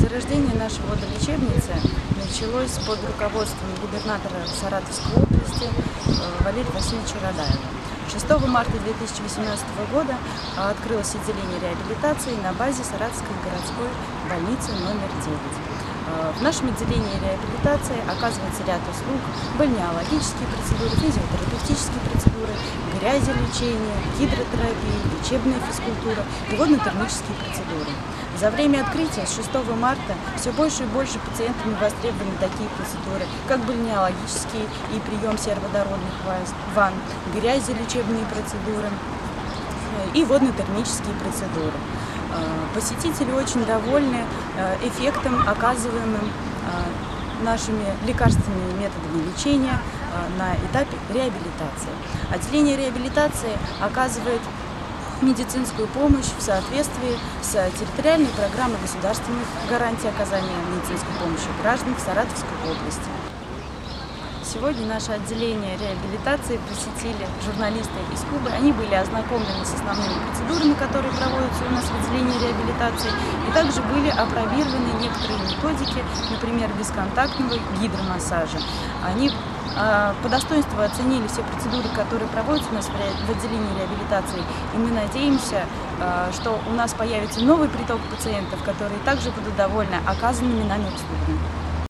Зарождение нашей водолечебницы началось под руководством губернатора Саратовской области Валерия Васильевича Радаева. 6 марта 2018 года открылось отделение реабилитации на базе Саратовской городской больницы номер 9. В нашем отделении реабилитации оказывается ряд услуг: бальнеологические процедуры, физиотерапевтические процедуры, грязелечение, гидротерапия, лечебная физкультура и водно-термические процедуры. За время открытия с 6 марта все больше и больше пациентами востребованы такие процедуры, как бальнеологические и прием сероводородных ванн, грязелечебные процедуры и водно-термические процедуры. Посетители очень довольны эффектом, оказываемым нашими лекарственными методами лечения на этапе реабилитации. Отделение реабилитации оказывает медицинскую помощь в соответствии с территориальной программой государственных гарантий оказания медицинской помощи гражданам Саратовской области. Сегодня наше отделение реабилитации посетили журналисты из Кубы. Они были ознакомлены с основными процедурами, которые проводятся у нас в отделении реабилитации, и также были опробированы некоторые методики, например, бесконтактного гидромассажа. Они по достоинству оценили все процедуры, которые проводятся у нас в отделении реабилитации, и мы надеемся, что у нас появится новый приток пациентов, которые также будут довольны оказанными нами услугами.